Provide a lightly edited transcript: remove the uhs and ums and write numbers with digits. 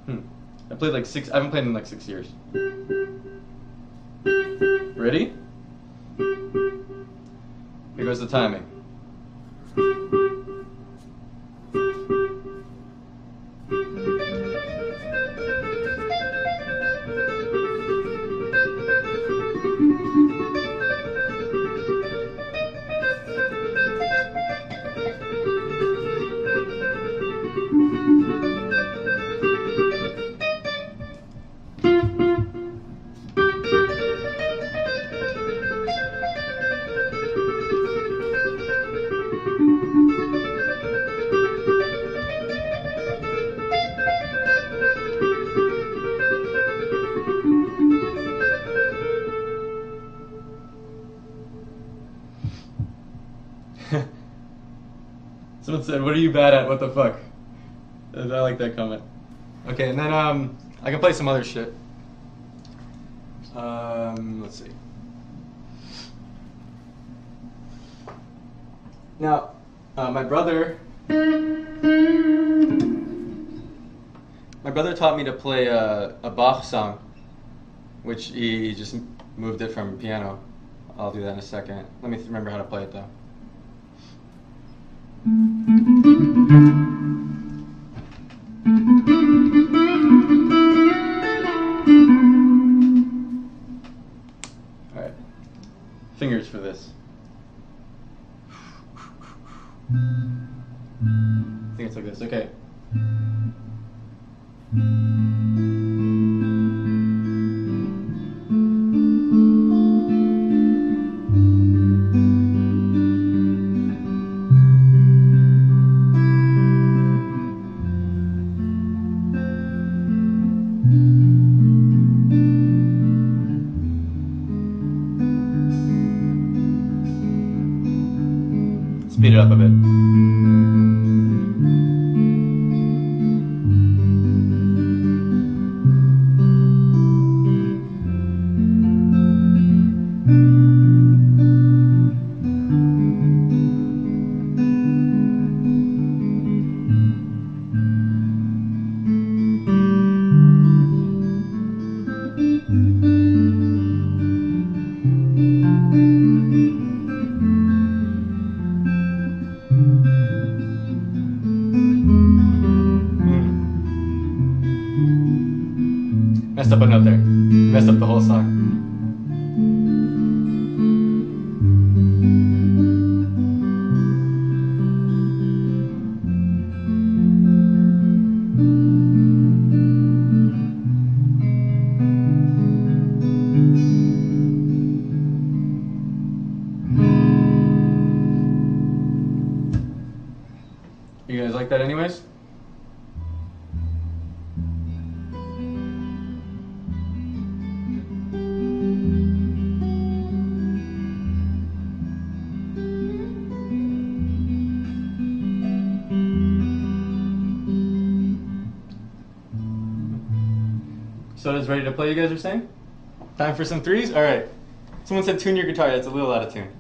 I played like I haven't played in like 6 years. Ready? Here goes the timing. Someone said, "What are you bad at? What the fuck?" I like that comment. Okay, and then I can play some other shit. Let's see. Now, my brother taught me to play a Bach song, which he just moved it from piano. I'll do that in a second. Let me remember how to play it though. Alright. Fingers for this. I think it's like this. Okay. Speed it up a bit. Messed up a note there. Messed up the whole song. You guys like that anyways? Soda's ready to play, you guys are saying? Time for some threes? Alright. Someone said tune your guitar, that's a little out of tune.